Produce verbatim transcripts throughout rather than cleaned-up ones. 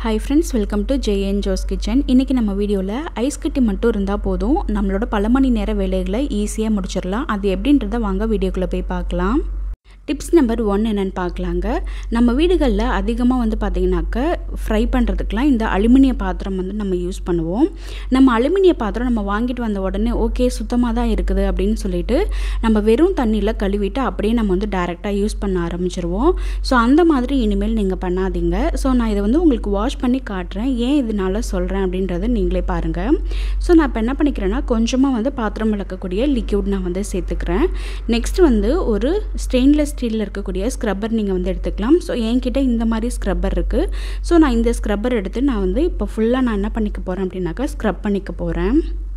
Hi friends, welcome to J N Joe's Kitchen. இன்னைக்கு நம்ம வீடியோல ஐஸ் கட்டி மட்டும் இருந்தா போதும் நம்மளோட பல மணி நேர வேலைகளை ஈஸியா முடிச்சிரலாம். அது எப்படின்றத வாங்க வீடியோக்குள்ள போய் பார்க்கலாம். டிப்ஸ் நம்பர் ஒன் என்னன்னு பார்க்கலாங்க. நம்ம வீடுகளில் அதிகமாக வந்து பார்த்திங்கனாக்க ஃப்ரை பண்ணுறதுக்கெலாம் இந்த அலுமினிய பாத்திரம் வந்து நம்ம யூஸ் பண்ணுவோம். நம்ம அலுமினிய பாத்திரம் நம்ம வாங்கிட்டு வந்த உடனே ஓகே சுத்தமாக தான் இருக்குது அப்படின்னு சொல்லிட்டு நம்ம வெறும் தண்ணியில் கழுவிட்டு அப்படியே நம்ம வந்து டைரெக்டாக யூஸ் பண்ண ஆரம்பிச்சிருவோம். ஸோ அந்த மாதிரி இனிமேல் நீங்கள் பண்ணாதீங்க. ஸோ நான் இதை வந்து உங்களுக்கு வாஷ் பண்ணி காட்டுறேன். ஏன் இதனால சொல்கிறேன் அப்படின்றத நீங்களே பாருங்கள். ஸோ நான் இப்போ என்ன பண்ணிக்கிறேன்னா கொஞ்சமாக வந்து பாத்திரம் விளக்கக்கூடிய லிக்யூட் நான் வந்து சேர்த்துக்கிறேன். நெக்ஸ்ட் வந்து ஒரு ஸ்டெயின்லெஸ் ஸ்டீலில் இருக்கக்கூடிய ஸ்க்ரப்பர் நீங்கள் வந்து எடுத்துக்கலாம். ஸோ என்கிட்ட இந்த மாதிரி ஸ்க்ரப்பர் இருக்குது. ஸோ நான் இந்த ஸ்க்ரப்பர் எடுத்து நான் வந்து இப்போ ஃபுல்லாக நான் என்ன பண்ணிக்க போகிறேன் அப்படின்னாக்கா ஸ்க்ரப் பண்ணிக்க போகிறேன்.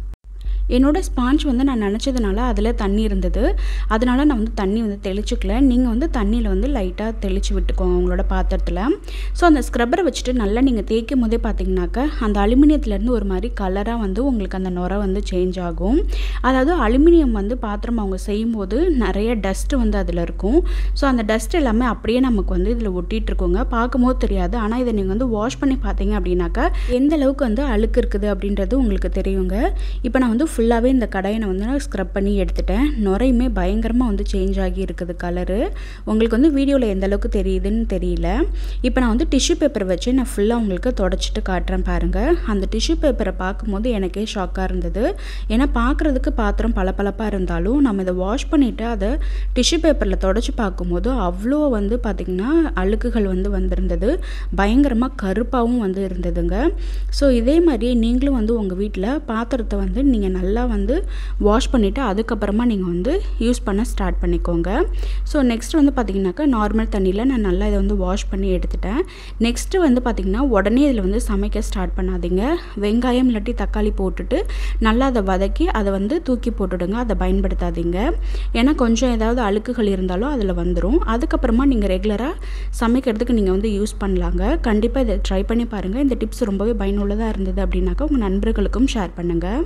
என்னோடய ஸ்பாஞ்ச் வந்து நான் நினச்சதுனால அதில் தண்ணி இருந்தது, அதனால் நான் வந்து தண்ணி வந்து தெளிச்சுக்கல. நீங்கள் வந்து தண்ணியில் வந்து லைட்டாக தெளித்து விட்டுக்கோங்க உங்களோட பாத்திரத்தில். ஸோ அந்த ஸ்க்ரப்பரை வச்சுட்டு நல்லா நீங்கள் தேய்க்கும் போதே பார்த்தீங்கன்னாக்கா அந்த அலுமினியத்துலேருந்து ஒரு மாதிரி கலராக வந்து உங்களுக்கு அந்த நுரை வந்து சேஞ்ச் ஆகும். அதாவது அலுமினியம் வந்து பாத்திரம் அவங்க செய்யும்போது நிறைய டஸ்ட்டு வந்து அதில் இருக்கும். ஸோ அந்த டஸ்ட் எல்லாமே அப்படியே நமக்கு வந்து இதில் ஒட்டிகிட்டு இருக்குங்க, பார்க்கும்போது தெரியாது. ஆனால் இதை நீங்கள் வந்து வாஷ் பண்ணி பார்த்தீங்க அப்படின்னாக்கா எந்த அளவுக்கு வந்து அழுக்கு இருக்குது அப்படின்றது உங்களுக்கு தெரியுங்க. இப்போ நான் வந்து ஃபுல்லாகவே இந்த கடாயை வந்து நான் ஸ்க்ரப் பண்ணி எடுத்துட்டேன். நுரையுமே பயங்கரமாக வந்து சேஞ்ச் ஆகி இருக்குது கலரு. உங்களுக்கு வந்து வீடியோவில் எந்த அளவுக்கு தெரியுதுன்னு தெரியல. இப்போ நான் வந்து டிஷ்யூ பேப்பர் வச்சு நான் ஃபுல்லாக உங்களுக்கு தொடச்சிட்டு காட்டுறேன் பாருங்கள். அந்த டிஷ்யூ பேப்பரை பார்க்கும்போது எனக்கே ஷாக்காக இருந்தது. ஏன்னா பார்க்குறதுக்கு பாத்திரம் பளபளப்பாக இருந்தாலும் நம்ம இதை வாஷ் பண்ணிவிட்டு அதை டிஷ்யூ பேப்பரில் தொடச்சி பார்க்கும்போது அவ்வளோ வந்து பார்த்திங்கன்னா அழுக்குகள் வந்து வந்திருந்தது. பயங்கரமாக கருப்பாகவும் வந்து இருந்ததுங்க. ஸோ இதே மாதிரி நீங்களும் வந்து உங்கள் வீட்டில் பாத்திரத்தை வந்து நீங்கள் நல்லா வந்து வாஷ் பண்ணிவிட்டு அதுக்கப்புறமா நீங்கள் வந்து யூஸ் பண்ண ஸ்டார்ட் பண்ணிக்கோங்க. ஸோ நெக்ஸ்ட் வந்து பார்த்திங்கனாக்கா நார்மல் தண்ணியில் நான் நல்லா இதை வந்து வாஷ் பண்ணி எடுத்துட்டேன். நெக்ஸ்ட்டு வந்து பார்த்திங்கன்னா உடனே இதில் வந்து சமைக்க ஸ்டார்ட் பண்ணாதீங்க. வெங்காயம் இல்லாட்டி தக்காளி போட்டுட்டு நல்லா அதை வதக்கி அதை வந்து தூக்கி போட்டுடுங்க. அதை பயன்படுத்தாதீங்க. ஏன்னா கொஞ்சம் ஏதாவது அழுக்குகள் இருந்தாலும் அதில் வந்துடும். அதுக்கப்புறமா நீங்கள் ரெகுலராக சமைக்கிறதுக்கு நீங்கள் வந்து யூஸ் பண்ணலாங்க. கண்டிப்பாக இதை ட்ரை பண்ணி பாருங்கள். இந்த டிப்ஸ் ரொம்பவே பயனுள்ளதாக இருந்தது அப்படின்னாக்கா உங்கள் நண்பர்களுக்கும் ஷேர் பண்ணுங்கள்.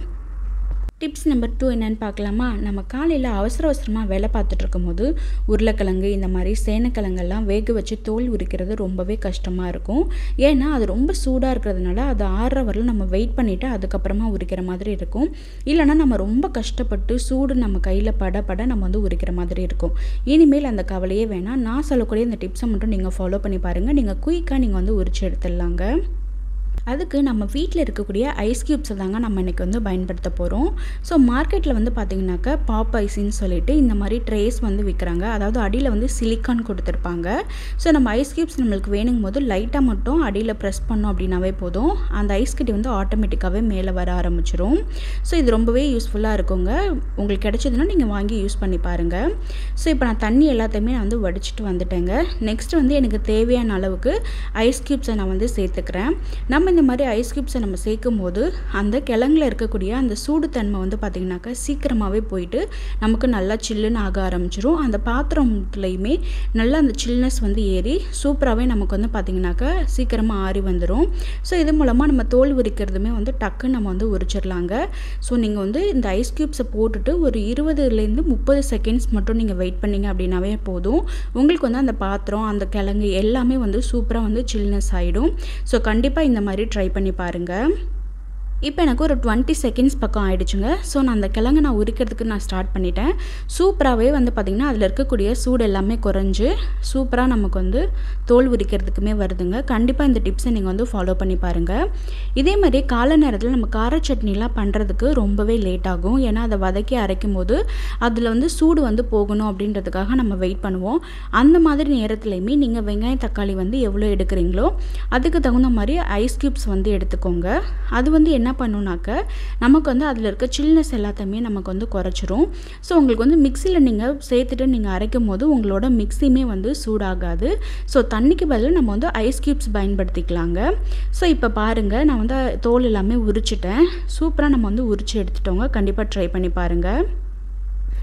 டிப்ஸ் நம்பர் டூ என்னென்னு பார்க்கலாமா. நம்ம காலையில் அவசர அவசரமாக வேலை பார்த்துட்டு இருக்கும்போது உருளைக்கிழங்கு இந்த மாதிரி சேனக்கிழங்கெல்லாம் வேக வச்சு தோல் உரிக்கிறது ரொம்பவே கஷ்டமாக இருக்கும். ஏன்னா அது ரொம்ப சூடாக இருக்கிறதுனால அது ஆறுற வரலும் நம்ம வெயிட் பண்ணிவிட்டு அதுக்கப்புறமா உரிக்கிற மாதிரி இருக்கும். இல்லைனா நம்ம ரொம்ப கஷ்டப்பட்டு சூடு நம்ம கையில் பட பட நம்ம வந்து உரிக்கிற மாதிரி இருக்கும். இனிமேல் அந்த கவலையே வேணாம். நான் சொல்லக்கூடிய இந்த டிப்ஸை மட்டும் நீங்கள் ஃபாலோ பண்ணி பாருங்கள். நீங்கள் குயிக்காக நீங்கள் வந்து உரிச்சு எடுத்துடலாங்க. அதுக்கு நம்ம வீட்டில் இருக்கக்கூடிய ஐஸ் க்யூப்ஸை தாங்க நம்ம இன்றைக்கி வந்து பயன்படுத்த போகிறோம். ஸோ மார்க்கெட்டில் வந்து பார்த்திங்கனாக்கா பாப் ஐஸின்னு சொல்லிட்டு இந்த மாதிரி ட்ரேஸ் வந்து விற்கிறாங்க. அதாவது அடியில் வந்து சிலிக்கான் கொடுத்துருப்பாங்க. ஸோ நம்ம ஐஸ் க்யூப்ஸ் நம்மளுக்கு வேணுங்கும் போது லைட்டாக மட்டும் அடியில் ப்ரெஸ் பண்ணோம் அப்படின்னாவே போதும், அந்த ஐஸ் கட்டி வந்து ஆட்டோமேட்டிக்காகவே மேலே வர ஆரம்பிச்சிரும். ஸோ இது ரொம்பவே யூஸ்ஃபுல்லாக இருக்குங்க. உங்களுக்கு கிடைச்சதுன்னா நீங்கள் வாங்கி யூஸ் பண்ணி பாருங்கள். ஸோ இப்போ நான் தண்ணி எல்லாத்தையுமே நான் வந்து வடிச்சிட்டு வந்துட்டேங்க. நெக்ஸ்ட் வந்து எனக்கு தேவையான அளவுக்கு ஐஸ் க்யூப்ஸை நான் வந்து சேர்த்துக்கிறேன். நம்ம இந்த மாதிரி ஐஸ் க்யூப்ஸை நம்ம சேர்க்கும் போது அந்த கிழங்குல இருக்கக்கூடிய அந்த சூடு தன்மை வந்து பார்த்திங்கனாக்கா சீக்கிரமாகவே போயிட்டு நமக்கு நல்லா சில்லுன்னு ஆக ஆரம்பிச்சிரும். அந்த பாத்திரத்துலையுமே நல்லா அந்த சில்னஸ் வந்து ஏறி சூப்பராகவே நமக்கு வந்து பார்த்திங்கனாக்கா சீக்கிரமாக ஆறி வந்துடும். ஸோ இது மூலமாக நம்ம தோல் உரிக்கிறதுமே வந்து டக்குன்னு நம்ம வந்து உரிச்சிடலாங்க. ஸோ நீங்கள் வந்து இந்த ஐஸ் க்யூப்ஸை போட்டுட்டு ஒரு இருபதுலேருந்து முப்பது செகண்ட்ஸ் மட்டும் நீங்கள் வெயிட் பண்ணிங்க அப்படின்னாவே போதும். உங்களுக்கு வந்து அந்த பாத்திரம் அந்த கிழங்கு எல்லாமே வந்து சூப்பராக வந்து சில்னஸ் ஆகிடும். ஸோ கண்டிப்பாக இந்த மாதிரி ட்ரை பண்ணி பாருங்கள். இப்போ எனக்கு ஒரு டுவெண்ட்டி செகண்ட்ஸ் பக்கம் ஆகிடுச்சுங்க. ஸோ நான் அந்த கிழங்கு நான் உரிக்கிறதுக்கு நான் ஸ்டார்ட் பண்ணிட்டேன். சூப்பராகவே வந்து பார்த்திங்கன்னா அதில் இருக்கக்கூடிய சூடு எல்லாமே குறைஞ்சி சூப்பராக நமக்கு வந்து தோல் உரிக்கிறதுக்குமே வருதுங்க. கண்டிப்பாக இந்த டிப்ஸை நீங்கள் வந்து ஃபாலோ பண்ணி பாருங்கள். இதே மாதிரி காலை நேரத்தில் நம்ம கார சட்னிலாம் பண்ணுறதுக்கு ரொம்பவே லேட் ஆகும். ஏன்னா அதை வதக்கி அரைக்கும் போது அதில் வந்து சூடு வந்து போகணும் அப்படின்றதுக்காக நம்ம வெயிட் பண்ணுவோம். அந்த மாதிரி நேரத்துலையுமே நீங்கள் வெங்காயம் தக்காளி வந்து எவ்வளோ எடுக்கிறீங்களோ அதுக்கு தகுந்த மாதிரி ஐஸ் க்யூப்ஸ் வந்து எடுத்துக்கோங்க. அது வந்து என்ன பண்ணுனாக்க நமக்கு வந்து அதில் இருக்க சில்னஸ் எல்லாத்தையுமே நமக்கு வந்து குறைச்சிரும். ஸோ உங்களுக்கு வந்து மிக்சியில் நீங்கள் சேர்த்துட்டு நீங்கள் அரைக்கும் போது உங்களோட மிக்சியுமே வந்து சூடாகாது. ஸோ தண்ணிக்கு பதில் நம்ம வந்து ஐஸ் க்யூப்ஸ் பயன்படுத்திக்கலாங்க. ஸோ இப்போ பாருங்கள் நான் வந்து தோல் எல்லாமே உரிச்சிட்டேன். சூப்பராக நம்ம வந்து உரிச்சு எடுத்துட்டோங்க. கண்டிப்பாக ட்ரை பண்ணி பாருங்கள்.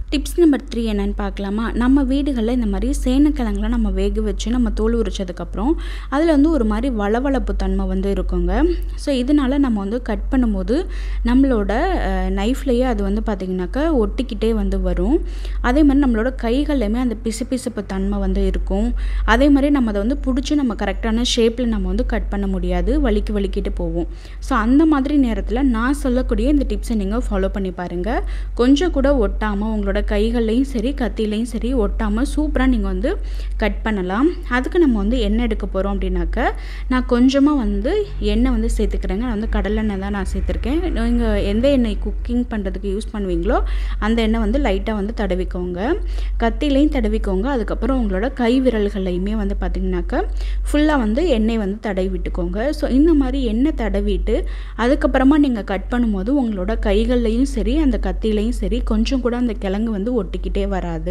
டிப்ஸ் நம்பர் த்ரீ என்னென்னு பார்க்கலாமா? நம்ம வீடுகளில் இந்த மாதிரி சேனக்கிழங்குலாம் நம்ம வேக வச்சு நம்ம தோல் உரிச்சதுக்கப்புறம் அதில் வந்து ஒரு மாதிரி வளவளப்பு தன்மை வந்து இருக்குங்க. ஸோ இதனால் நம்ம வந்து கட் பண்ணும்போது நம்மளோட நைஃப்லேயே அது வந்து பார்த்திங்கனாக்கா ஒட்டிக்கிட்டே வந்து வரும். அதே மாதிரி நம்மளோட கைகள்லையுமே அந்த பிசுபிசுப்பு தன்மை வந்து இருக்கும். அதே மாதிரி நம்ம அதை வந்து பிடிச்சி நம்ம கரெக்டான ஷேப்பில் நம்ம வந்து கட் பண்ண முடியாது, வலிக்கு வலிக்கிட்டு போவோம். ஸோ அந்த மாதிரி நேரத்தில் நான் சொல்லக்கூடிய இந்த டிப்ஸை நீங்கள் ஃபாலோ பண்ணி பாருங்கள். கொஞ்சம் கூட ஒட்டாமல் உங்களோட கைகள்லையும் சரி கத்திலையும் சரி ஒட்டாமல் சூப்பராக நீங்கள் வந்து கட் பண்ணலாம். அதுக்கு நம்ம வந்து எண்ணெய் எடுக்க போகிறோம் அப்படின்னாக்க நான் கொஞ்சமாக வந்து எண்ணெய் வந்து சேர்த்துக்கிறேங்க. நான் வந்து கடலெண்ணெய் தான் நான் சேர்த்துருக்கேன். நீங்கள் எந்த எண்ணெய் குக்கிங் பண்ணுறதுக்கு யூஸ் பண்ணுவீங்களோ அந்த எண்ணெய் வந்து லைட்டாக வந்து தடவிக்கோங்க, கத்திலையும் தடவிக்கோங்க. அதுக்கப்புறம் உங்களோட கை விரல்கள்லையுமே வந்து பார்த்திங்கனாக்கா ஃபுல்லாக வந்து எண்ணெய் வந்து தடவி விட்டுக்கோங்க. ஸோ இந்த மாதிரி எண்ணெய் தடவிட்டு அதுக்கப்புறமா நீங்கள் கட் பண்ணும்போது உங்களோட கைகள்லையும் சரி அந்த கத்திலையும் சரி கொஞ்சம் கூட அந்த கிழங்கு வந்து ஒட்டிக்கிட்டே வராது.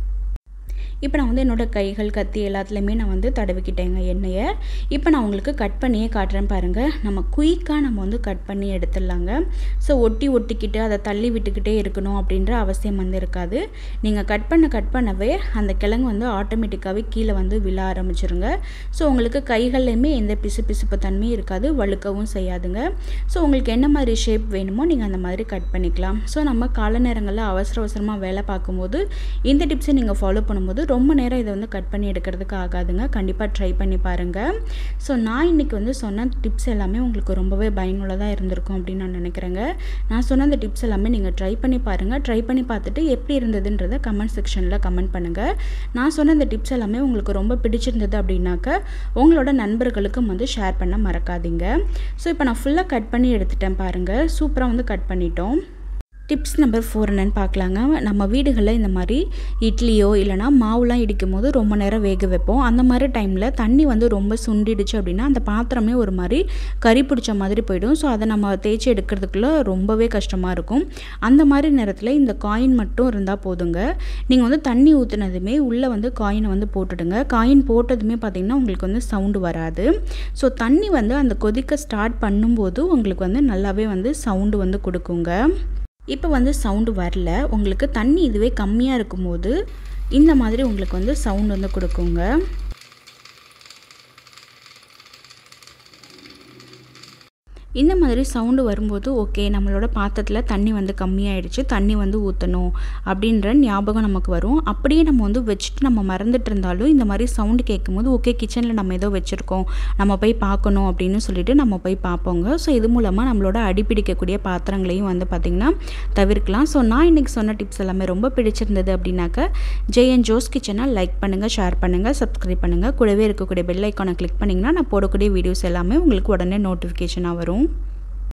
இப்போ நான் வந்து என்னோடய கைகள் கத்தி எல்லாத்துலேயுமே நான் வந்து தடவிக்கிட்டேங்க எண்ணெயை. இப்போ நான் உங்களுக்கு கட் பண்ணியே காட்டுறேன் பாருங்கள். நம்ம குயிக்காக நம்ம வந்து கட் பண்ணி எடுத்துடலாங்க. ஸோ ஒட்டி ஒட்டிக்கிட்டு அதை தள்ளி விட்டுக்கிட்டே இருக்கணும் அப்படின்ற அவசியம் வந்து இருக்காது. நீங்கள் கட் பண்ண கட் பண்ணவே அந்த கிழங்கு வந்து ஆட்டோமேட்டிக்காகவே கீழே வந்து விழ ஆரம்பிச்சிருங்க. ஸோ உங்களுக்கு கைகள்லையுமே எந்த பிசு பிசுப்பு தன்மையும் இருக்காது, வழுக்கவும் செய்யாதுங்க. ஸோ உங்களுக்கு என்ன மாதிரி ஷேப் வேணுமோ நீங்கள் அந்த மாதிரி கட் பண்ணிக்கலாம். ஸோ நம்ம காலை நேரங்களில் அவசர அவசரமாக வேலை பார்க்கும்போது இந்த டிப்ஸை நீங்கள் ஃபாலோ பண்ணும்போது ரொம்ப நேரம் இதை வந்து கட் பண்ணி எடுக்கிறதுக்கு ஆகாதுங்க. கண்டிப்பாக ட்ரை பண்ணி பாருங்கள். ஸோ நான் இன்றைக்கி வந்து சொன்ன டிப்ஸ் எல்லாமே உங்களுக்கு ரொம்பவே பயனுள்ளதாக இருந்திருக்கும் அப்படின்னு நான் நினைக்கிறேங்க. நான் சொன்ன அந்த டிப்ஸ் எல்லாமே நீங்கள் ட்ரை பண்ணி பாருங்கள். ட்ரை பண்ணி பார்த்துட்டு எப்படி இருந்ததுன்றதை கமெண்ட் செக்ஷனில் கமெண்ட் பண்ணுங்கள். நான் சொன்ன இந்த டிப்ஸ் எல்லாமே உங்களுக்கு ரொம்ப பிடிச்சிருந்தது அப்படின்னாக்க உங்களோட நண்பர்களுக்கும் வந்து ஷேர் பண்ண மறக்காதீங்க. ஸோ இப்போ நான் ஃபுல்லாக கட் பண்ணி எடுத்துட்டேன் பாருங்கள். சூப்பராக வந்து கட் பண்ணிட்டோம். டிப்ஸ் நம்பர் ஃபோர் என்னென்னு பார்க்கலாங்க. நம்ம வீடுகளில் இந்த மாதிரி இட்லியோ இல்லைனா மாவுலாம் இடிக்கும் போது ரொம்ப நேரம் வேக வைப்போம். அந்த மாதிரி டைமில் தண்ணி வந்து ரொம்ப சுண்டிடுச்சு அப்படின்னா அந்த பாத்திரமே ஒரு மாதிரி கறி பிடிச்ச மாதிரி போயிடும். ஸோ அதை நம்ம தேய்ச்சி எடுக்கிறதுக்குள்ள ரொம்பவே கஷ்டமாக இருக்கும். அந்த மாதிரி நேரத்தில் இந்த காயின் மட்டும் இருந்தால் போதுங்க. நீங்கள் வந்து தண்ணி ஊற்றுனதுமே உள்ளே வந்து காயினை வந்து போட்டுடுங்க. காயின் போட்டதுமே பார்த்திங்கன்னா உங்களுக்கு வந்து சவுண்டு வராது. ஸோ தண்ணி வந்து அந்த கொதிக்க ஸ்டார்ட் பண்ணும்போது உங்களுக்கு வந்து நல்லாவே வந்து சவுண்டு வந்து கொடுக்குங்க. இப்போ வந்து சவுண்டு வரல, உங்களுக்கு தண்ணி இதுவே கம்மியாக இருக்கும்போது இந்த மாதிரி உங்களுக்கு வந்து சவுண்ட் வந்து கொடுக்குங்க. இந்த மாதிரி சவுண்டு வரும்போது ஓகே நம்மளோட பாத்திரத்தில் தண்ணி வந்து கம்மியாயிடுச்சு, தண்ணி வந்து ஊற்றணும் அப்படின்ற ஞாபகம் நமக்கு வரும். அப்படியே நம்ம வந்து வச்சுட்டு நம்ம மறந்துட்டு இருந்தாலும் இந்த மாதிரி சவுண்டு கேட்கும்போது ஓகே கிச்சனில் நம்ம ஏதோ வச்சுருக்கோம், நம்ம போய் பார்க்கணும் அப்படின்னு சொல்லிட்டு நம்ம போய் பார்ப்போங்க. ஸோ இது மூலமாக நம்மளோட அடிப்பிடிக்கக்கூடிய பாத்திரங்களையும் வந்து பார்த்திங்கன்னா தவிர்க்கலாம். ஸோ நான் இன்றைக்கி சொன்ன டிப்ஸ் எல்லாமே ரொம்ப பிடிச்சிருந்தது அப்படின்னாக்க ஜெய் அண்ட் ஜோஸ் கிச்சனை லைக் பண்ணுங்கள், ஷேர் பண்ணுங்கள், சப்ஸ்கிரைப் பண்ணுங்கள். கூடவே இருக்கக்கூடிய பெல் ஐக்கானை கிளிக் பண்ணிங்கன்னா நான் போடக்கூடிய வீடியோஸ் எல்லாமே உங்களுக்கு உடனே நோட்டிஃபிகேஷனாக வரும்.